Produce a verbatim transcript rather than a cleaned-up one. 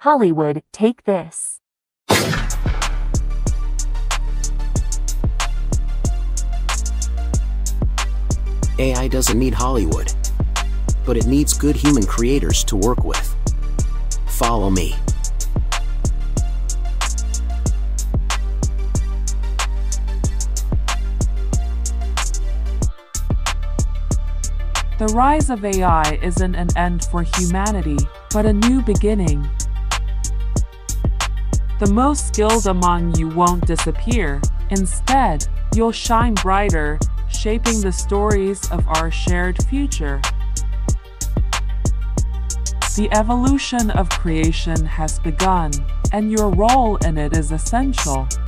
Hollywood, take this. A I doesn't need Hollywood, but it needs good human creators to work with. Follow me. The rise of A I isn't an end for humanity, but a new beginning. The most skilled among you won't disappear. Instead, you'll shine brighter, shaping the stories of our shared future. The evolution of creation has begun, and your role in it is essential.